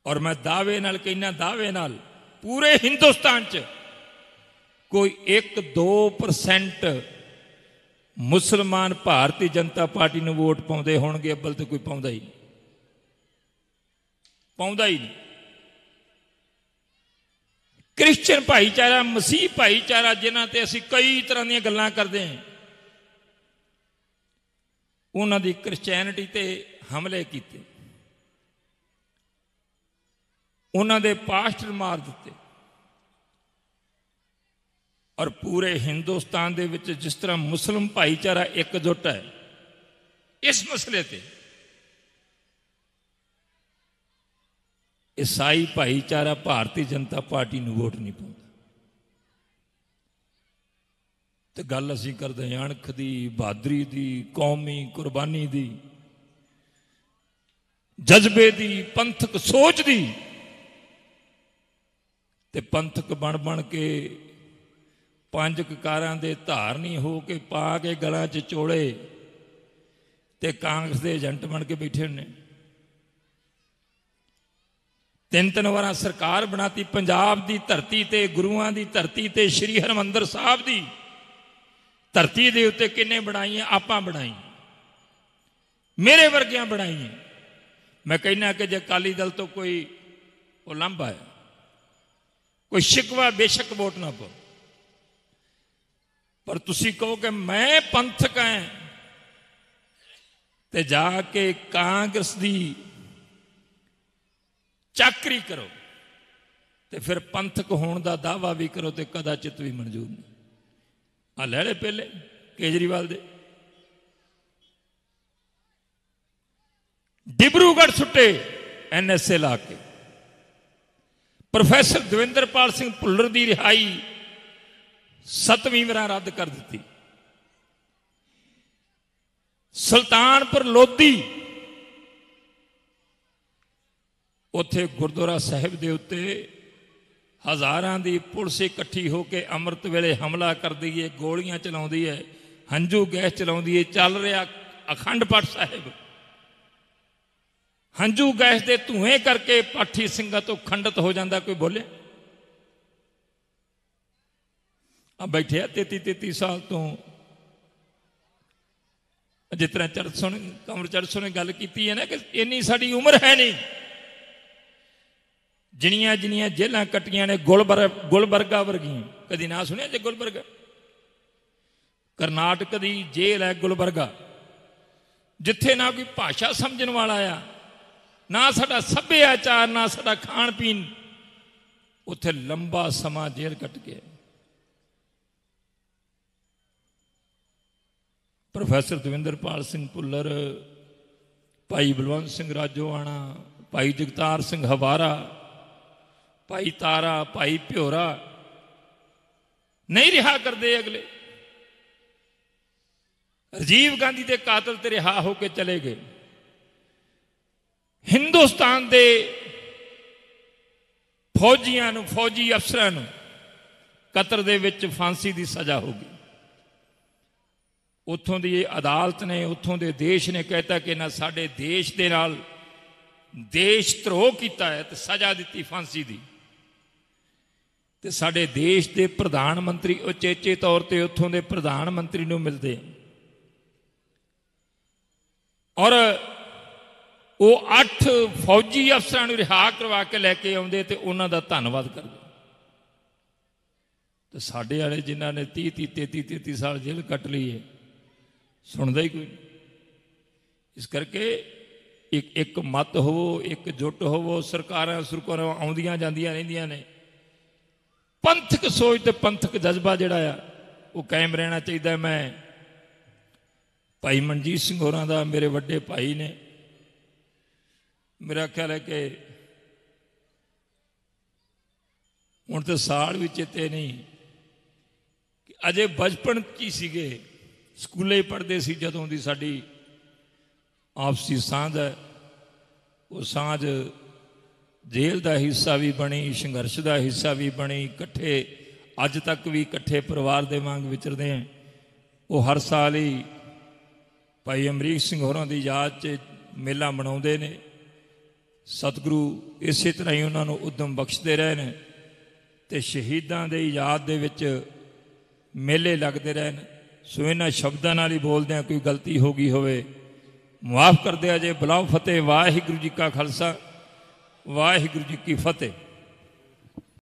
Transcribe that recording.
और मैं दावे नाल कहना, दावे नाल पूरे हिंदुस्तान च कोई 1-2% मुसलमान भारतीय जनता पार्टी नूं वोट पाउंदे होणगे, अब्बल तो कोई पाउंदा ही नहीं, पाउंदा ही नहीं। क्रिश्चियन भाईचारा, मसीह भाईचारा, जिन्हां ते असीं कई तरह दी गल्लां करदे हैं, उन्हां दी क्रिश्चियनिटी ते हमले कीते, उन्हां दे पास्टर मार दिते। और पूरे हिंदुस्तान दे विच जिस तरह मुस्लिम भाईचारा एकजुट है इस मसले ते, ईसाई भाईचारा भारतीय जनता पार्टी नूं वोट नहीं पाउंदा। तो गल असीं करदे हां अणख दी, बहादरी दी, कौमी कुर्बानी दी, जज्बे दी, पंथक सोच दी। ते पंथक बन बन के 5 ककारां दे धारनी हो के पा के गलां च चोले ते कांग्रेस दे एजेंट बन के बैठे होने। 3 वार सरकार बनाती पंजाब दी धरती ते, गुरुआं दी धरती ते, श्री हरमंदर साहब दी धरती दे उत्ते किन्ने बनाई, आपां बनाई, मेरे वर्गियां बनाई। मैं कहना कि जे अकाली दल तो कोई उलंभ है, कोई शिकवा, बेशक वोट ना पाओ, पर तुसी कहो कि मैं पंथक है ते जाके कांग्रेस दी चाकरी करो ते फिर पंथक होने का दावा भी करो तो कदाचित भी मंजूर नहीं। आ लैले पहले केजरीवाल दे डिब्रूगढ़ सुट्टे NSA ला के, प्रोफैसर दविंदरपाल सिंह भुल्लर की रिहाई 7वीं वार रद्द कर दी। सुल्तानपुर लोधी उत्थे गुरुद्वारा साहिब दे उत्ते हज़ारां दी पुलिस इकट्ठी होकर अमृत वेले हमला कर दी है, गोलियां चलाउंदी है, हंझू गैस चलाउंदी है। चल रहा अखंड पाठ साहिब, हंझू गैस के धुएं करके पाठी सिंघां तो खंडित हो जाता। कोई बोले अब बैठे 33 साल तो, जिस तरह चरसों कंवर चरसों ने गल की है ना कि इन्नी साड़ी उम्र है नहीं, जिनिया जिनिया जेलां कट्टियां ने गुलबर्गा वर्गियां, कदी ना सुनिया जे गुलबर्गा? करनाटक की जेल है गुलबर्गा, जिथे ना कोई भाषा समझण वाला आ, ना साडा सभ्याचार, ना साडा खाण पीन, उत्थे लंबा समा जेल कट गया। प्रोफैसर दविंदरपाल सिंह भुल्लर, भाई बलवंत सिंह राजोआणा, भाई जगतार सिंह हवारा, भाई तारा, भाई प्योरा नहीं रिहा करते। अगले राजीव गांधी के कातल ते रिहा होके चले गए। हिंदुस्तान के फौजियां नूं, फौजी अफसरां नूं कतर दे विच फांसी की सजा होगी। उत्थों की अदालत ने, उत्थों के देश ने कहता कि ना साडे देश दे नाल देश धरोह कीता है तो सजा दी फांसी दी। ते साडे देश के प्रधानमंत्री उचेचे तौर पर उत्थों के प्रधानमंत्री नूं मिलते और वो 8 फौजी अफसरां नूं रिहा करवा के लैके आउंदे ते उन्हां दा धन्नवाद करदे। तो साडे वाले जिन्हां ने 30-33 साल जेल कट ली है, सुनता ही कोई नहीं। इस करके एक मत होवो, एकजुट होवो, सरकारां सुरकारां आउंदियां जांदियां रहिंदियां ने, पंथक सोच ते पंथक जज्बा जिहड़ा आ वो कायम रहना चाहिए। मैं भाई मनजीत सिंह होरां दा, मेरे वड्डे भाई ने, मेरा ख्याल है कि हुण तो साल भी चेते नहीं कि अजे बचपन की सीगे, स्कूले ही पढ़ते सी जदों दी साडी आपसी सांझ है। वो सांझ जेल का हिस्सा भी बनी, संघर्ष का हिस्सा भी बनी, इकट्ठे अज तक भी इकट्ठे परिवार के वांग विचरते हैं। वो हर साल ही भाई अमरीक सिंह होरां की याद च मेला मनाउंदे ने। ਸਤਿਗੁਰੂ ਇਸੇ ਤਰ੍ਹਾਂ ਹੀ ਉਹਨਾਂ ਨੂੰ ਉਦਮ ਬਖਸ਼ਦੇ ਰਹੇ ਨੇ ਅਤੇ ਸ਼ਹੀਦਾਂ ਦੀ ਯਾਦ ਦੇ ਵਿੱਚ ਮੇਲੇ ਲੱਗਦੇ ਰਹੇ ਨੇ। ਸੋ ਇਹਨਾਂ ਸ਼ਬਦਾਂ ਨਾਲ ਹੀ ਬੋਲਦਿਆਂ ਕੋਈ ਗਲਤੀ ਹੋ ਗਈ ਹੋਵੇ ਮਾफ़ ਕਰ ਦਿਆ ਜੇ। ਬੁਲਾਓ ਫਤਿਹ। ਵਾਹਿਗੁਰੂ ਜੀ ਕਾ ਖਾਲਸਾ, ਵਾਹਿਗੁਰੂ ਜੀ ਕੀ ਫਤਿਹ।